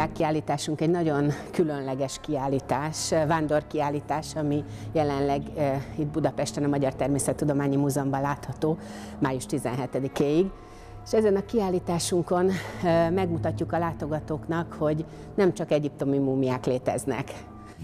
világkiállításunk egy nagyon különleges kiállítás, vándorkiállítás, ami jelenleg itt Budapesten a Magyar Természettudományi Múzeumban látható május 17-éig. És ezen a kiállításunkon megmutatjuk a látogatóknak, hogy nem csak egyiptomi múmiák léteznek.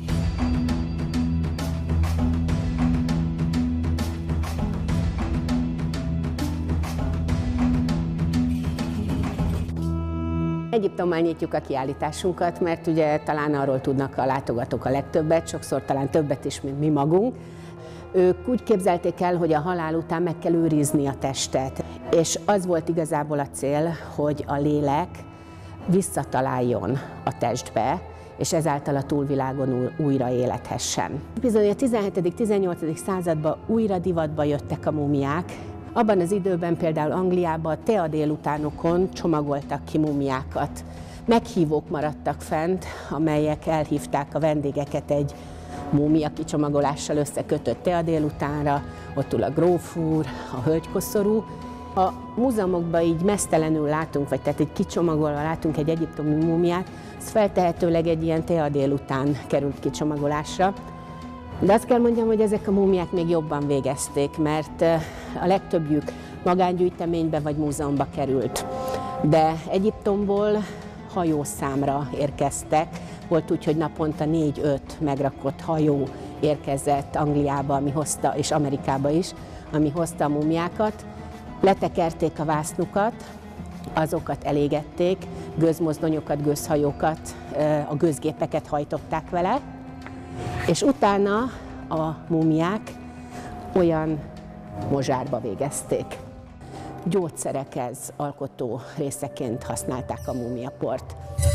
Egyiptommal nyitjuk a kiállításunkat, mert ugye talán arról tudnak a látogatók a legtöbbet, sokszor talán többet is, mint mi magunk. Ők úgy képzelték el, hogy a halál után meg kell őrizni a testet, és az volt igazából a cél, hogy a lélek visszataláljon a testbe, és ezáltal a túlvilágon újra élethessen. Bizony a 17.-18. században újra divatba jöttek a múmiák. Abban az időben például Angliában a tea délutánokon csomagoltak ki múmiákat. Meghívók maradtak fent, amelyek elhívták a vendégeket egy múmia kicsomagolással összekötött tea délutánra, ott ül a gróf úr, a hölgykoszorú. A múzeumokban így meztelenül látunk, vagy tehát egy kicsomagolva látunk egy egyiptomi múmiát, az feltehetőleg egy ilyen tea délután került kicsomagolásra. De azt kell mondjam, hogy ezek a múmiák még jobban végezték, mert a legtöbbjük magángyűjteménybe vagy múzeumba került. De Egyiptomból hajószámra érkeztek. Volt úgy, hogy naponta 4-5 megrakott hajó érkezett Angliába, ami hozta, és Amerikába is, ami hozta a múmiákat. Letekerték a vásznukat, azokat elégették, gőzmozdonyokat, gőzhajókat, a gőzgépeket hajtották vele, és utána a múmiák olyan mozsárba végezték. Gyógyszerekhez alkotó részeként használták a múmiaport.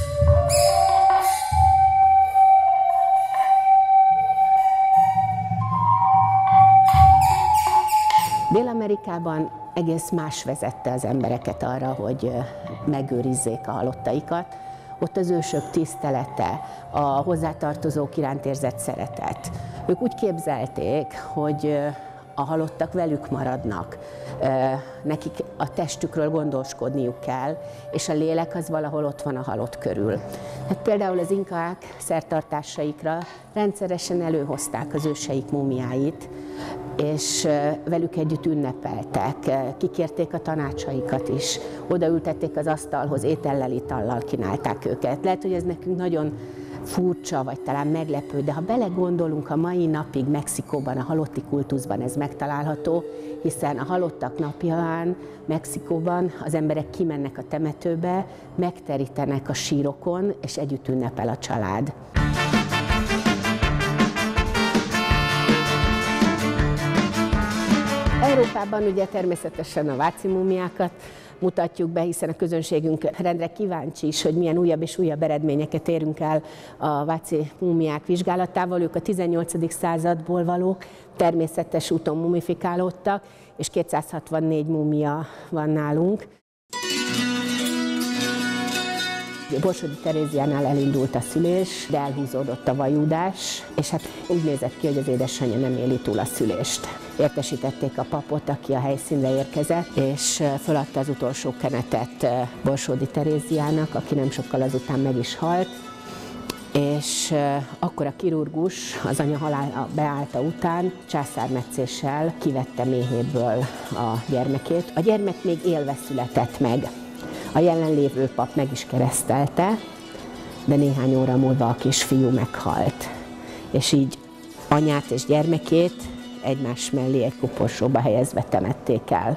Dél-Amerikában egész más vezette az embereket arra, hogy megőrizzék a halottaikat. Ott az ősök tisztelete, a hozzátartozók iránt érzett szeretet. Ők úgy képzelték, hogy a halottak velük maradnak, nekik a testükről gondoskodniuk kell, és a lélek az valahol ott van a halott körül. Hát például az inkák szertartásaikra rendszeresen előhozták az őseik múmiáit, és velük együtt ünnepeltek, kikérték a tanácsaikat is, odaültették az asztalhoz, étellel, itallal kínálták őket. Lehet, hogy ez nekünk nagyon furcsa, vagy talán meglepő, de ha belegondolunk, a mai napig Mexikóban, a halotti kultuszban ez megtalálható, hiszen a halottak napján Mexikóban az emberek kimennek a temetőbe, megterítenek a sírokon, és együtt ünnepel a család. Európában ugye természetesen a váci múmiákat mutatjuk be, hiszen a közönségünk rendre kíváncsi is, hogy milyen újabb és újabb eredményeket érünk el a váci múmiák vizsgálatával. Ők a 18. századból valók, természetes úton mumifikálódtak, és 264 múmia van nálunk. Borsodi Teréziánál elindult a szülés, de elhúzódott a vajúdás, és hát úgy nézett ki, hogy az édesanyja nem éli túl a szülést. Értesítették a papot, aki a helyszínre érkezett, és föladta az utolsó kenetet Borsodi Teréziának, aki nem sokkal azután meg is halt. És akkor a kirurgus az anya halála beállta után császármetszéssel kivette méhéből a gyermekét. A gyermek még élve született meg. A jelenlévő pap meg is keresztelte, de néhány óra múlva a kisfiú meghalt. És így anyát és gyermekét egymás mellé egy koporsóba helyezve temették el.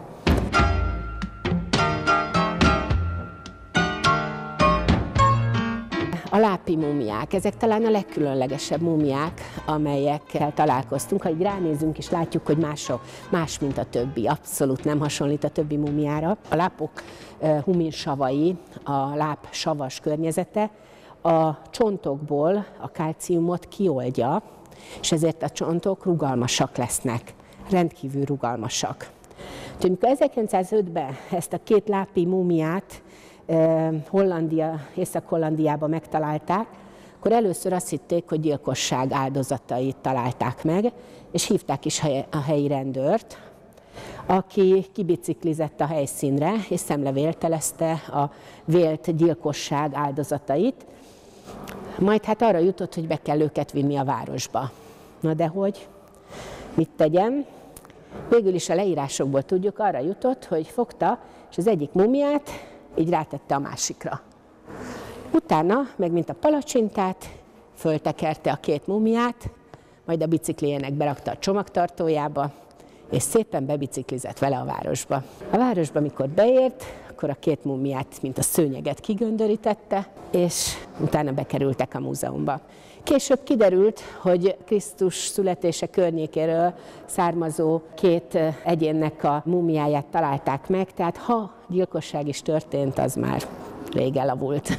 A lápi múmiák, ezek talán a legkülönlegesebb múmiák, amelyekkel találkoztunk. Ha így ránézünk és látjuk, hogy más, mint a többi, abszolút nem hasonlít a többi múmiára. A lápok huminsavai, a láp savas környezete a csontokból a kalciumot kioldja, és ezért a csontok rugalmasak lesznek, rendkívül rugalmasak. Úgyhogy amikor 1905-ben ezt a két lápi múmiát Észak-Hollandiában megtalálták, akkor először azt hitték, hogy gyilkosság áldozatait találták meg, és hívták is a helyi rendőrt, aki kibiciklizett a helyszínre, és szemlevéltelezte a vélt gyilkosság áldozatait, Majd hát arra jutott, hogy be kell őket vinni a városba. Na de hogy? Mit tegyem? Végül is a leírásokból tudjuk, arra jutott, hogy fogta, és az egyik mumiát így rátette a másikra. Utána, meg mint a palacsintát, föltekerte a két mumiát, majd a bicikliének berakta a csomagtartójába, és szépen bebiciklizett vele a városba. A városba, mikor beért, akkor a két mumiát, mint a szőnyeget kigöndörítette, és utána bekerültek a múzeumba. Később kiderült, hogy Krisztus születése környékéről származó két egyénnek a mumiáját találták meg, tehát ha gyilkosság is történt, az már rég elavult.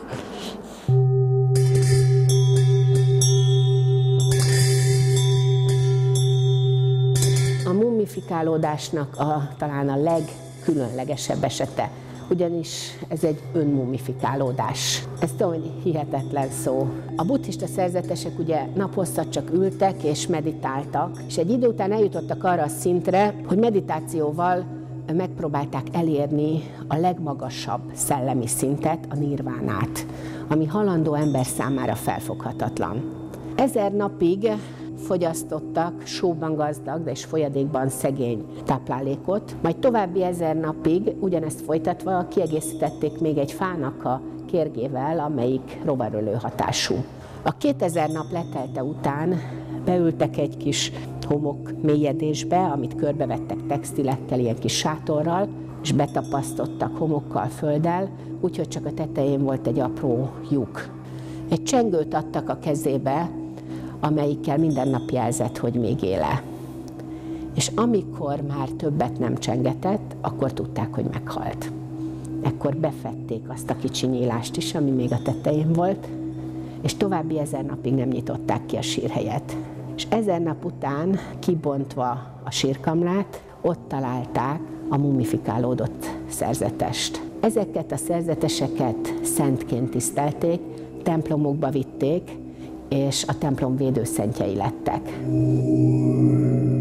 A mumifikálódásnak talán a legkülönlegesebb esete, ugyanis ez egy önmumifikálódás. Ez olyan hihetetlen szó. A buddhista szerzetesek ugye naphosszat csak ültek és meditáltak, és egy idő után eljutottak arra a szintre, hogy meditációval megpróbálták elérni a legmagasabb szellemi szintet, a nirvánát, ami halandó ember számára felfoghatatlan. 1000 napig fogyasztottak sóban gazdag, de és folyadékban szegény táplálékot, majd további 1000 napig ugyanezt folytatva kiegészítették még egy fának a kérgével, amelyik rovarölő hatású. A 2000 nap letelte után beültek egy kis homok mélyedésbe, amit körbevettek textilekkel, ilyen kis sátorral, és betapasztottak homokkal, földdel, úgyhogy csak a tetején volt egy apró lyuk. Egy csengőt adtak a kezébe, amelyikkel minden nap jelzett, hogy még éle. És amikor már többet nem csengetett, akkor tudták, hogy meghalt. Ekkor befedték azt a kicsi nyílást is, ami még a tetején volt, és további 1000 napig nem nyitották ki a sírhelyet. És 1000 nap után, kibontva a sírkamrát, ott találták a mumifikálódott szerzetest. Ezeket a szerzeteseket szentként tisztelték, templomokba vitték, és a templom védőszentjei lettek.